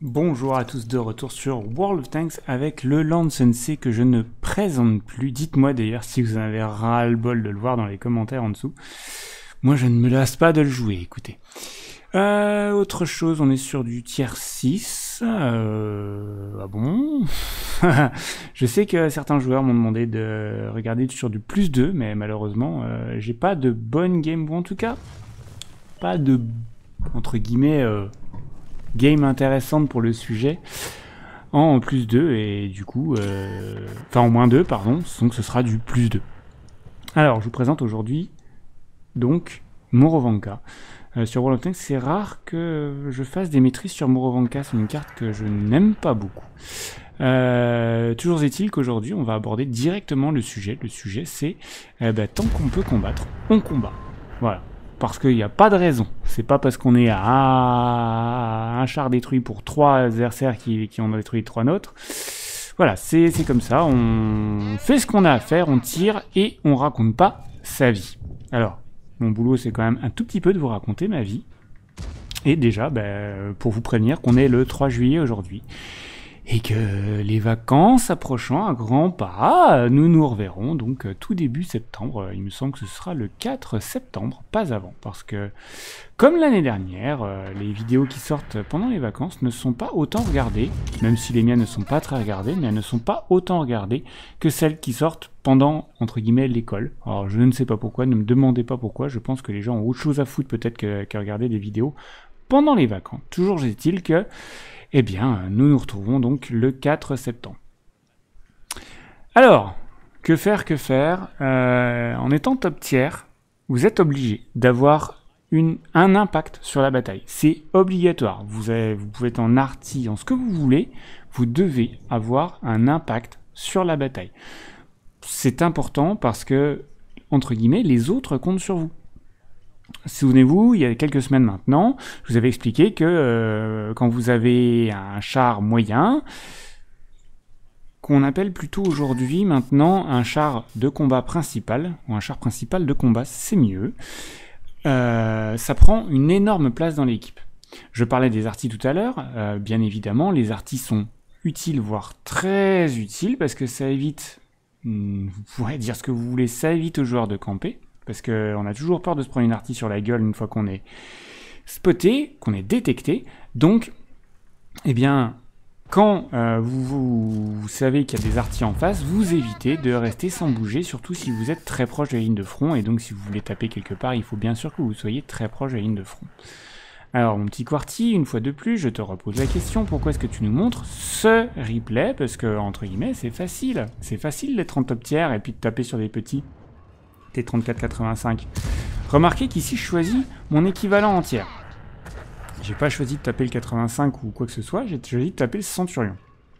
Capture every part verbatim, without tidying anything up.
Bonjour à tous, de retour sur World of Tanks avec le Land Sensei que je ne présente plus. Dites-moi d'ailleurs si vous en avez ras-le-bol de le voir dans les commentaires en dessous. Moi je ne me lasse pas de le jouer, écoutez. Euh, autre chose, on est sur du tier six. Euh, ah bon. Je sais que certains joueurs m'ont demandé de regarder sur du plus deux, mais malheureusement euh, j'ai pas de bonne game, ou en tout cas pas de, entre guillemets... Euh, game intéressante pour le sujet en plus deux et du coup euh, enfin en moins deux pardon, donc ce sera du plus deux. Alors je vous présente aujourd'hui donc Mourovanka. Euh, sur World of Tanks, c'est rare que je fasse des maîtrises sur Mourovanka, c'est une carte que je n'aime pas beaucoup. Euh, toujours est-il qu'aujourd'hui on va aborder directement le sujet. Le sujet c'est euh, bah, tant qu'on peut combattre, on combat. Voilà. Parce qu'il n'y a pas de raison. C'est pas parce qu'on est à un char détruit pour trois adversaires qui, qui en ont détruit trois nôtres. Voilà, c'est comme ça. On fait ce qu'on a à faire, on tire et on raconte pas sa vie. Alors, mon boulot, c'est quand même un tout petit peu de vous raconter ma vie. Et déjà, ben, pour vous prévenir qu'on est le trois juillet aujourd'hui. Et que les vacances approchant à grands pas, nous nous reverrons donc tout début septembre. Il me semble que ce sera le quatre septembre, pas avant. Parce que, comme l'année dernière, les vidéos qui sortent pendant les vacances ne sont pas autant regardées, même si les miennes ne sont pas très regardées, mais elles ne sont pas autant regardées que celles qui sortent pendant, entre guillemets, l'école. Alors je ne sais pas pourquoi, ne me demandez pas pourquoi, je pense que les gens ont autre chose à foutre peut-être que, que regarder des vidéos pendant les vacances. Toujours est-il que... Eh bien, nous nous retrouvons donc le quatre septembre. Alors, que faire, que faire euh, En étant top tiers, vous êtes obligé d'avoir un impact sur la bataille. C'est obligatoire. Vous, avez, vous pouvez être en arty, en ce que vous voulez, vous devez avoir un impact sur la bataille. C'est important parce que, entre guillemets, les autres comptent sur vous. Souvenez-vous, il y a quelques semaines maintenant, je vous avais expliqué que euh, quand vous avez un char moyen, qu'on appelle plutôt aujourd'hui maintenant un char de combat principal, ou un char principal de combat, c'est mieux, euh, ça prend une énorme place dans l'équipe. Je parlais des artis tout à l'heure, euh, bien évidemment, les artis sont utiles, voire très utiles, parce que ça évite, vous pourrez dire ce que vous voulez, ça évite aux joueurs de camper. Parce qu'on a toujours peur de se prendre une artie sur la gueule une fois qu'on est spoté, qu'on est détecté. Donc, eh bien, quand euh, vous, vous, vous savez qu'il y a des arties en face, vous évitez de rester sans bouger, surtout si vous êtes très proche de la ligne de front. Et donc, si vous voulez taper quelque part, il faut bien sûr que vous soyez très proche de la ligne de front. Alors, mon petit Quarty, une fois de plus, je te repose la question, pourquoi est-ce que tu nous montres ce replay? Parce que, entre guillemets, c'est facile. C'est facile d'être en top tiers et puis de taper sur des petits T trente-quatre quatre-vingt-cinq. Remarquez qu'ici je choisis mon équivalent entier. J'ai pas choisi de taper le quatre-vingt-cinq ou quoi que ce soit, j'ai choisi de taper le Centurion.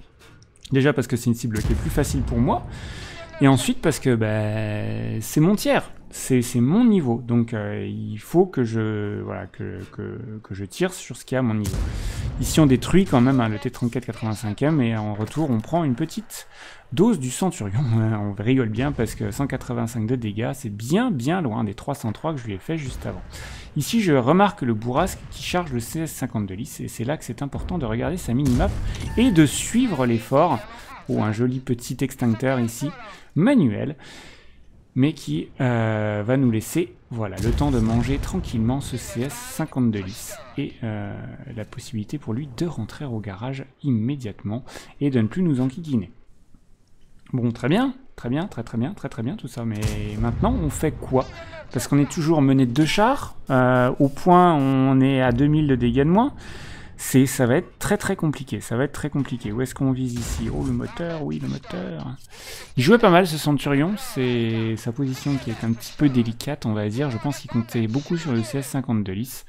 Déjà parce que c'est une cible qui est plus facile pour moi, et ensuite parce que bah, c'est mon tiers, c'est mon niveau, donc euh, il faut que je, voilà, que, que, que je tire sur ce qu'il y a à mon niveau. Ici on détruit quand même hein, le T trente-quatre quatre-vingt-cinquième et en retour on prend une petite dose du Centurion. On rigole bien parce que cent quatre-vingt-cinq de dégâts, c'est bien bien loin des trois cent trois que je lui ai fait juste avant. Ici je remarque le bourrasque qui charge le C S cinquante-deux lys et c'est là que c'est important de regarder sa minimap et de suivre l'effort. Oh, un joli petit extincteur ici, manuel, mais qui euh, va nous laisser voilà, le temps de manger tranquillement ce C S cinquante-deux lys et euh, la possibilité pour lui de rentrer au garage immédiatement et de ne plus nous enquiquiner. Bon, très bien, très bien, très très bien, très très bien tout ça, mais maintenant on fait quoi? Parce qu'on est toujours mené de deux chars, euh, au point on est à deux mille de dégâts de moins, c'est, ça va être très très compliqué, ça va être très compliqué. Où est-ce qu'on vise ici? Oh, le moteur, oui, le moteur. Il jouait pas mal ce Centurion, c'est sa position qui est un petit peu délicate, on va dire. Je pense qu'il comptait beaucoup sur le C S cinquante-deux lys.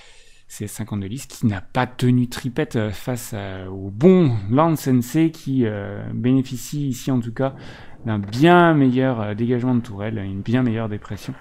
C S cinquante-deux lys qui n'a pas tenu tripette face à, au bon Land Sensei qui euh, bénéficie ici en tout cas d'un bien meilleur euh, dégagement de tourelle, une bien meilleure dépression.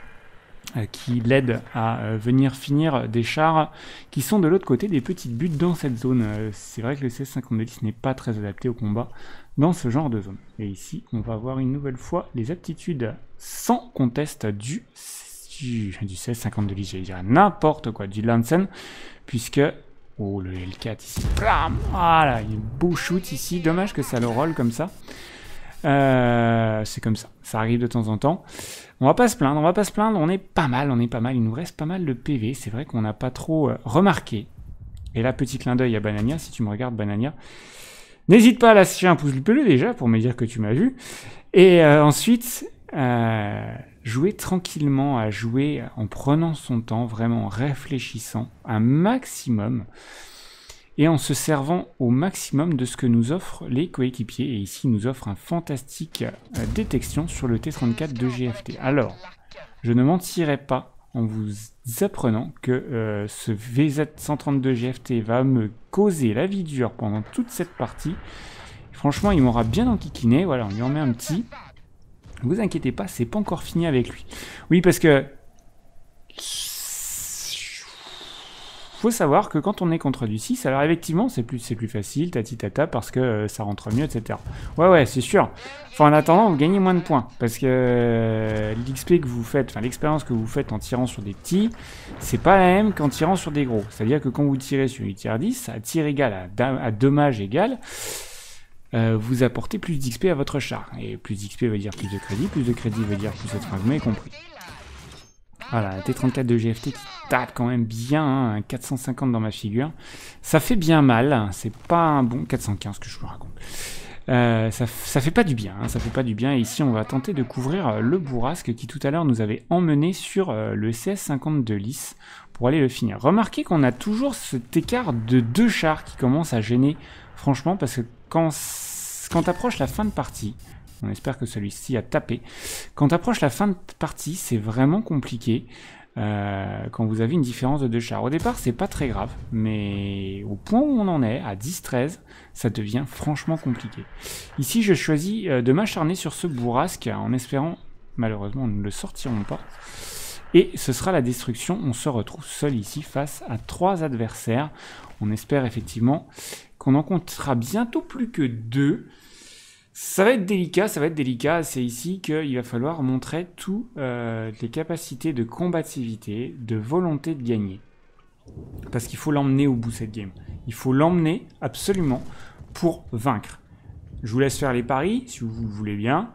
Qui l'aide à euh, venir finir des chars qui sont de l'autre côté des petites buttes dans cette zone. Euh, c'est vrai que le C S cinquante-deux lys n'est pas très adapté au combat dans ce genre de zone. Et ici, on va voir une nouvelle fois les aptitudes sans conteste du, du, du C S cinquante-deux lys, j'allais dire n'importe quoi, du Lansen, puisque Oh, le L quatre ici. Blam, voilà, il y a un beau shoot ici. Dommage que ça le roll comme ça. Euh, c'est comme ça. Ça arrive de temps en temps. On va pas se plaindre, on va pas se plaindre. On est pas mal, on est pas mal. Il nous reste pas mal de P V. C'est vrai qu'on n'a pas trop euh, remarqué. Et là, petit clin d'œil à Banania. Si tu me regardes, Banania, n'hésite pas à lâcher un pouce bleu déjà pour me dire que tu m'as vu. Et euh, ensuite, euh, jouer tranquillement, à jouer en prenant son temps, vraiment en réfléchissant un maximum et en se servant au maximum de ce que nous offrent les coéquipiers. Et ici, ils nous offrent un fantastique euh, détection sur le T trente-quatre de G F T. Alors, je ne mentirai pas en vous apprenant que euh, ce V Z cent trente-deux G F T va me causer la vie dure pendant toute cette partie. Franchement, il m'aura bien enquiquiné. Voilà, on lui en met un petit. Ne vous inquiétez pas, c'est pas encore fini avec lui. Oui, parce que faut savoir que quand on est contre du six, alors effectivement, c'est plus, c'est plus facile, tati tata, parce que euh, ça rentre mieux, et cetera. Ouais, ouais, c'est sûr. Enfin, en attendant, vous gagnez moins de points, parce que euh, l'X P que vous faites, enfin l'expérience que vous faites en tirant sur des petits, c'est pas la même qu'en tirant sur des gros. C'est-à-dire que quand vous tirez sur une tier dix, à tir égal, à, à dommage égal, Euh, vous apportez plus d'X P à votre char. Et plus d'X P veut dire plus de crédit, plus de crédit veut dire plus de train, vous m'avez compris. Voilà, T trente-quatre de G F T qui tape quand même bien, hein, quatre cent cinquante dans ma figure. Ça fait bien mal, c'est pas un bon quatre cent quinze que je vous raconte. Euh, ça, ça fait pas du bien, hein, ça fait pas du bien. Et ici, on va tenter de couvrir euh, le bourrasque qui tout à l'heure nous avait emmené sur euh, le C S cinquante-deux lisse pour aller le finir. Remarquez qu'on a toujours cet écart de deux chars qui commence à gêner, franchement, parce que quand, quand approche la fin de partie, on espère que celui-ci a tapé, quand approche la fin de partie, c'est vraiment compliqué. Euh, quand vous avez une différence de deux chars. Au départ, c'est pas très grave, mais au point où on en est, à dix treize, ça devient franchement compliqué. Ici, je choisis euh, de m'acharner sur ce bourrasque, en espérant, malheureusement, nous ne le sortirons pas. Et ce sera la destruction. On se retrouve seul ici face à trois adversaires. On espère effectivement qu'on en comptera bientôt plus que deux. Ça va être délicat, ça va être délicat. C'est ici qu'il va falloir montrer toutes euh, les capacités de combativité, de volonté de gagner. Parce qu'il faut l'emmener au bout cette game. Il faut l'emmener absolument pour vaincre. Je vous laisse faire les paris, si vous le voulez bien.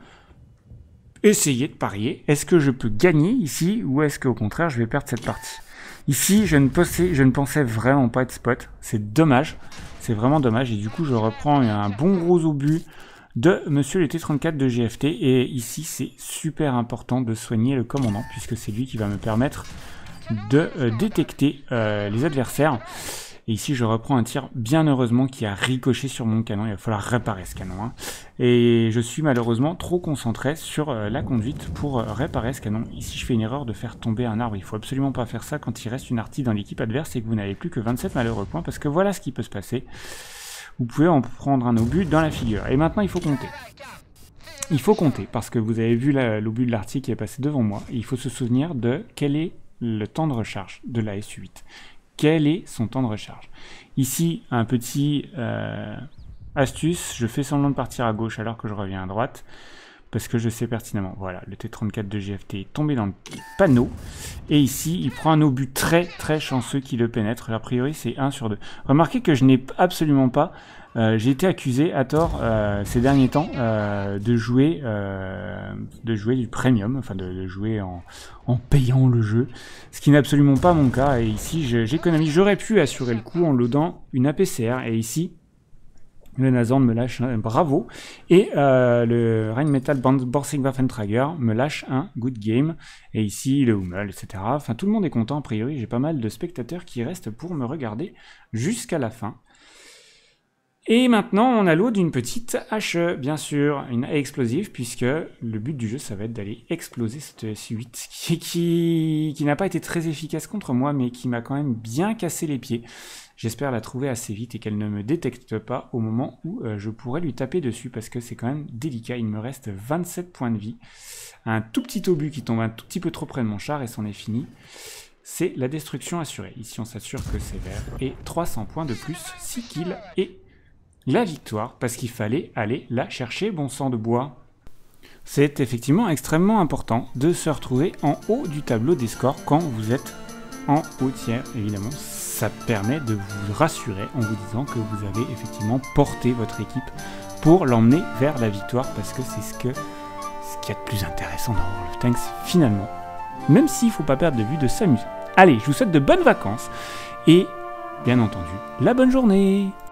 Essayez de parier. Est-ce que je peux gagner ici ou est-ce qu'au contraire je vais perdre cette partie? Ici, je ne, pensais, je ne pensais vraiment pas être spot. C'est dommage. C'est vraiment dommage. Et du coup, je reprends un bon gros obus de Monsieur le T trente-quatre de G F T. Et ici, c'est super important de soigner le commandant, puisque c'est lui qui va me permettre de euh, détecter euh, les adversaires. Et ici, je reprends un tir, bien heureusement, qui a ricoché sur mon canon. Il va falloir réparer ce canon. Hein. Et je suis malheureusement trop concentré sur euh, la conduite pour euh, réparer ce canon. Ici, je fais une erreur de faire tomber un arbre. Il faut absolument pas faire ça quand il reste une artille dans l'équipe adverse et que vous n'avez plus que vingt-sept malheureux points, parce que voilà ce qui peut se passer. Vous pouvez en prendre un obus dans la figure. Et maintenant, il faut compter. Il faut compter, parce que vous avez vu l'obus de l'artille qui est passé devant moi. Et il faut se souvenir de quel est le temps de recharge de la S U huit. Quel est son temps de recharge? Ici, un petit euh, astuce, je fais semblant de partir à gauche alors que je reviens à droite, parce que je sais pertinemment, voilà, le T trente-quatre de G F T est tombé dans le panneau, et ici, il prend un obus très très chanceux qui le pénètre, a priori c'est un sur deux. Remarquez que je n'ai absolument pas, euh, j'ai été accusé à tort euh, ces derniers temps euh, de jouer euh, de jouer du premium, enfin de, de jouer en, en payant le jeu, ce qui n'est absolument pas mon cas, et ici j'économise, j'aurais pu assurer le coup en loadant une A P C R, et ici, le Nazan me lâche un bravo. Et euh, le Rheinmetall Borsig-Waffentrager me lâche un good game. Et ici, le Hummel, et cetera. Enfin, tout le monde est content, a priori. J'ai pas mal de spectateurs qui restent pour me regarder jusqu'à la fin. Et maintenant, on a l'eau d'une petite H E, bien sûr, une explosive, puisque le but du jeu, ça va être d'aller exploser cette S huit, qui, qui, qui n'a pas été très efficace contre moi, mais qui m'a quand même bien cassé les pieds. J'espère la trouver assez vite et qu'elle ne me détecte pas au moment où euh, je pourrais lui taper dessus, parce que c'est quand même délicat. Il me reste vingt-sept points de vie. Un tout petit obus qui tombe un tout petit peu trop près de mon char et c'en est fini. C'est la destruction assurée. Ici, on s'assure que c'est vert. Et trois cents points de plus, six kills et la victoire, parce qu'il fallait aller la chercher, bon sang de bois. C'est effectivement extrêmement important de se retrouver en haut du tableau des scores quand vous êtes en haut tiers, évidemment. ça permet de vous rassurer en vous disant que vous avez effectivement porté votre équipe pour l'emmener vers la victoire, parce que c'est ce que ce qu'il y a de plus intéressant dans World of Tanks finalement, même s'il ne faut pas perdre de vue de s'amuser. Allez, je vous souhaite de bonnes vacances et bien entendu la bonne journée.